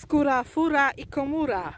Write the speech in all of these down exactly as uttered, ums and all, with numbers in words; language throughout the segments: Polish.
skóra, fura i komura.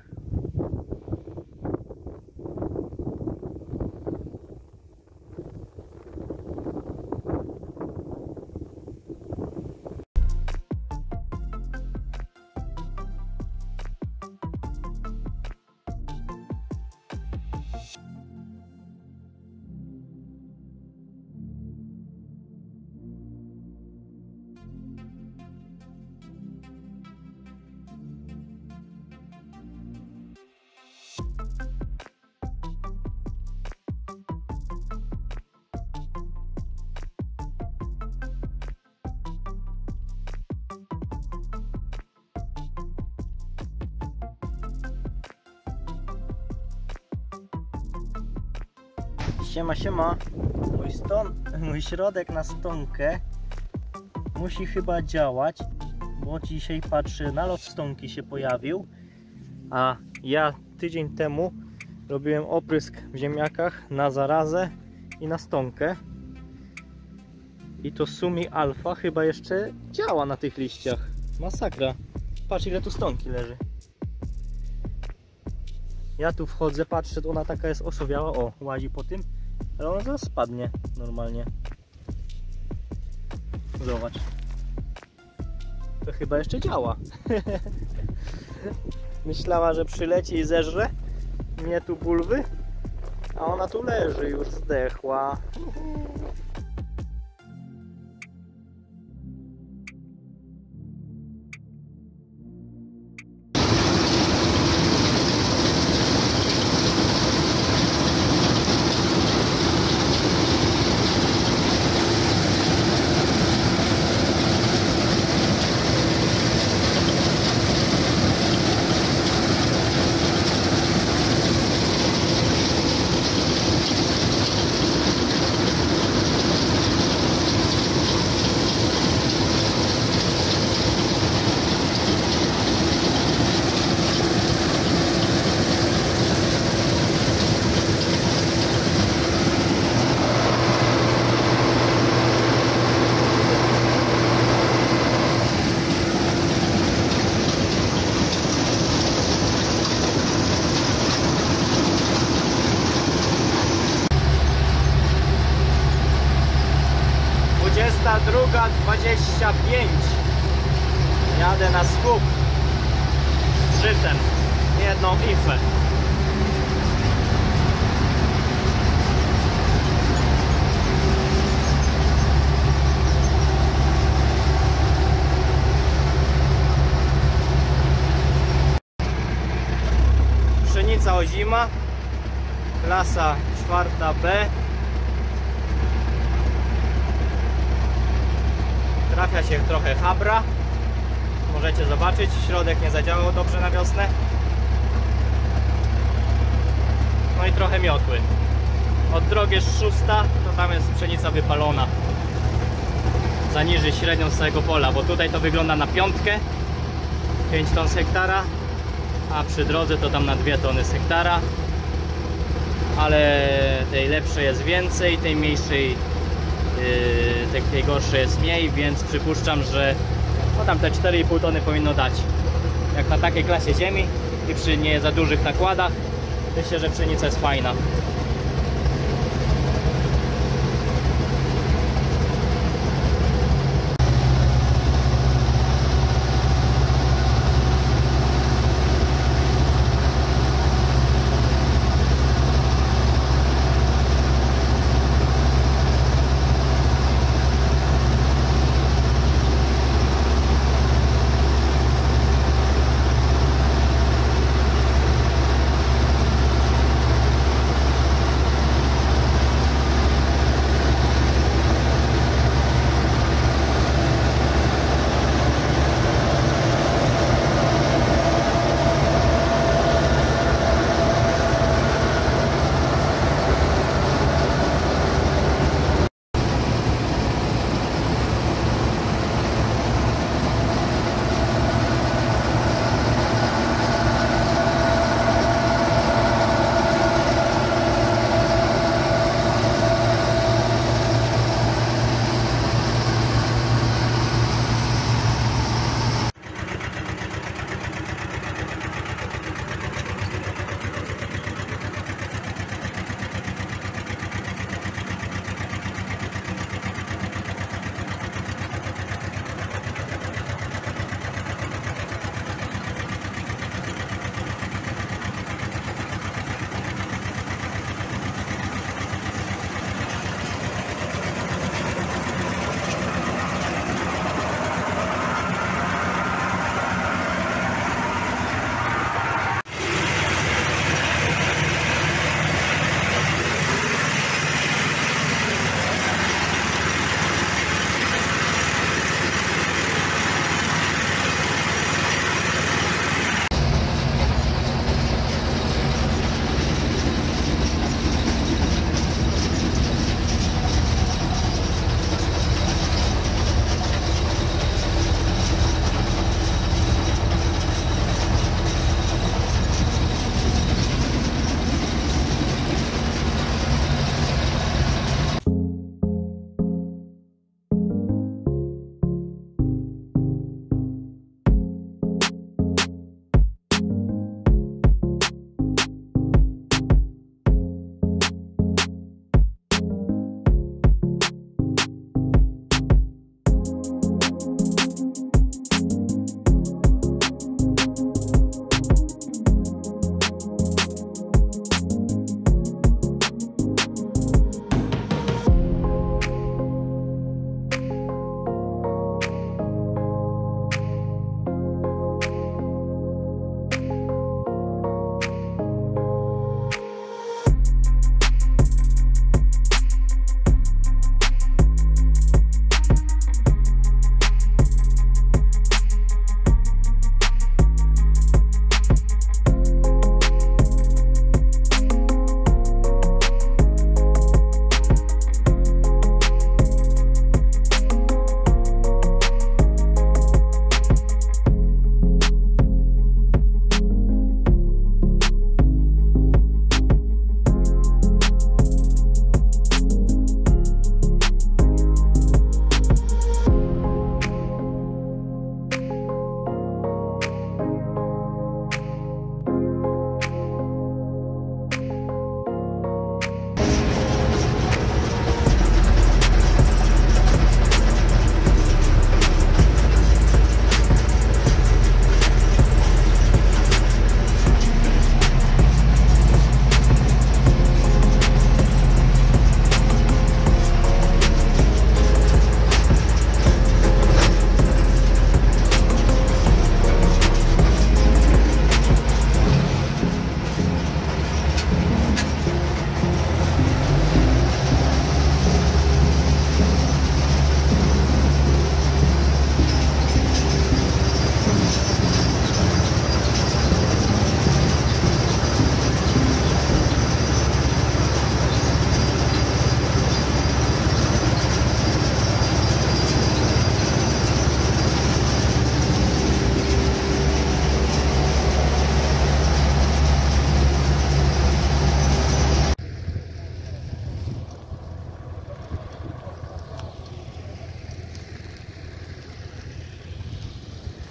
Siema, siema. Mój, ston, mój środek na stonkę musi chyba działać, bo dzisiaj patrzę, nalot stonki się pojawił, a ja tydzień temu robiłem oprysk w ziemniakach na zarazę i na stonkę i to Sumi Alfa chyba jeszcze działa na tych liściach. Masakra. Patrz, ile tu stonki leży. Ja tu wchodzę, patrzę, ona taka jest osowiała, o, łazi po tym, ale ona zaraz spadnie normalnie. Zobacz. To chyba jeszcze działa. Myślała, że przyleci i zeżre mnie tu bulwy, a ona tu leży, już zdechła. dwudziesta druga dwadzieścia pięć. Jadę na skup z żytem, jedną ifę. Pszenica ozima, klasa czwarta B. Trafia się trochę habra, możecie zobaczyć, środek nie zadziałał dobrze na wiosnę. No i trochę miotły. Od drogi szósta to tam jest pszenica wypalona. Zaniży średnią z całego pola, bo tutaj to wygląda na piątkę, pięć ton z hektara, a przy drodze to tam na dwie tony z hektara. Ale tej lepszej jest więcej, tej mniejszej Yy, tej gorszej jest mniej, więc przypuszczam, że no tam te cztery i pół tony powinno dać. Jak na takiej klasie ziemi i przy nie za dużych nakładach, myślę, że pszenica jest fajna.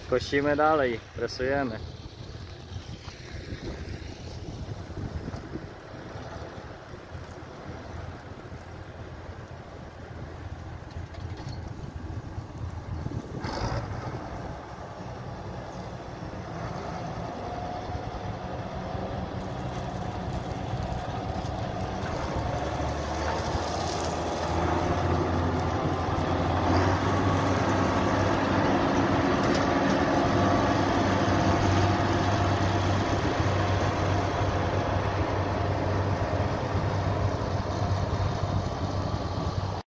Kosimy dalej, presujemy.